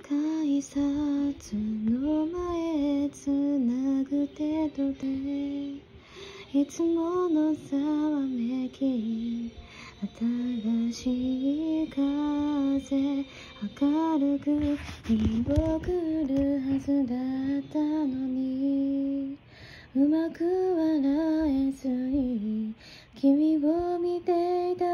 改札の前つなぐ程度でいつものざわめき新しい風明るく見送るはずだったのにうまく笑えずに君を見ていた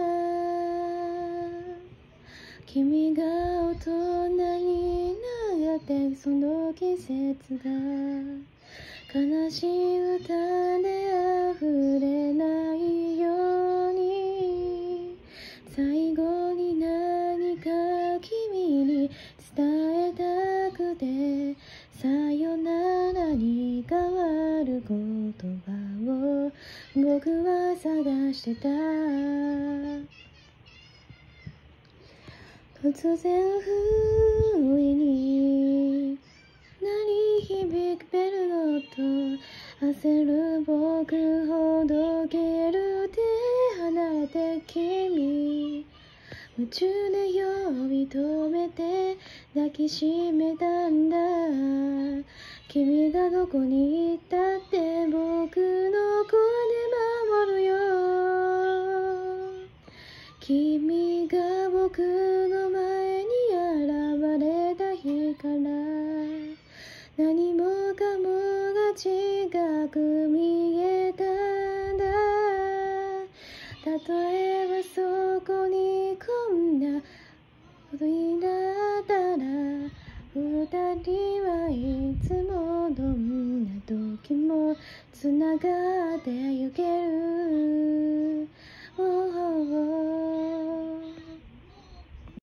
君が大人になってその季節が悲しい歌で溢れないように最後に何か君に伝えたくてさよならに変わる言葉を僕は探してた突然不意に鳴り響くベルの音焦る僕ほどける手離れて君夢中で呼び止めて抱きしめたんだ君がどこに行ったって僕の声で守るよ君が僕の前に現れた日から何もかもが違く見